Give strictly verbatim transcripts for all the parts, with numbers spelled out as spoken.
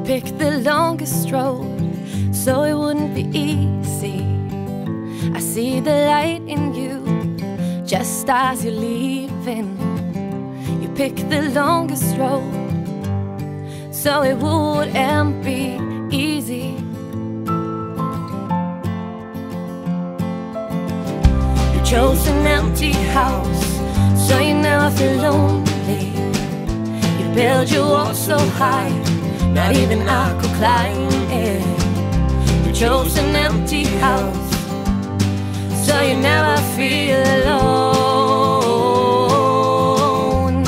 picked the longest road so it wouldn't be easy. I see the light in you just as you're leaving. You picked the longest road so it wouldn't be easy. You chose an empty house so you never feel lonely. You built your wall so high not even I could climb it. You chose an empty house so you never feel alone.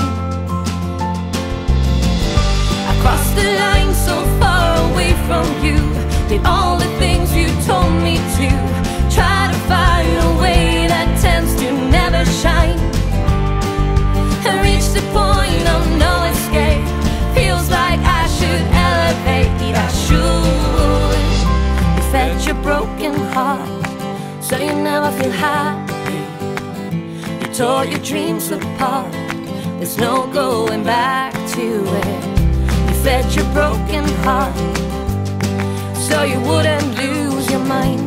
I crossed the line so far away from you, did all the things you told me to, try to find a way that tends to never shine, and reach the point of no escape. Feels like I should elevate, I should. You fed your broken heart so you never feel happy. You tore your dreams apart, there's no going back to it. You fed your broken heart so you wouldn't lose your mind.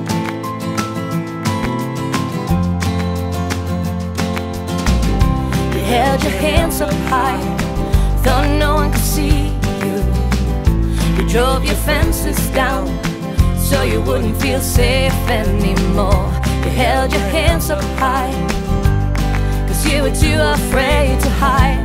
You held your hands up high, thought no one could see you. You drove your fences down so you wouldn't feel safe anymore. You held your hands up high cause you were too afraid to hide.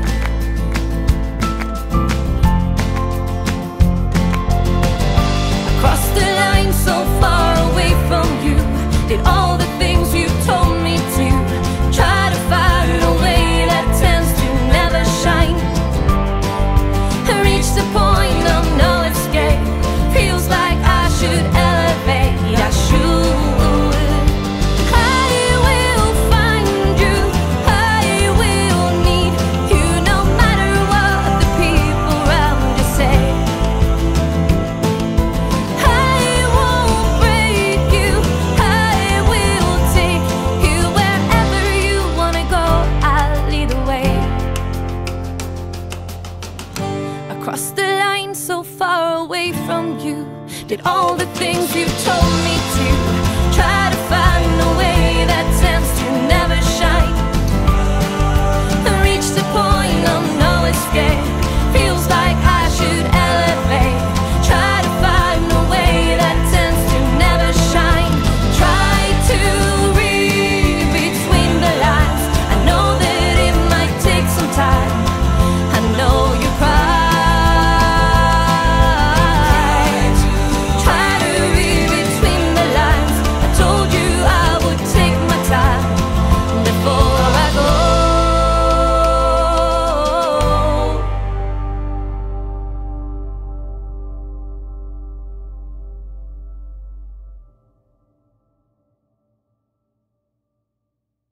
I crossed the line so far away from you, did all the things you told me to, try to find a way that tends to never shine, and reach the point of no escape. Feels like I should elevate, I should. Crossed the line so far away from you, did all the things you told me to.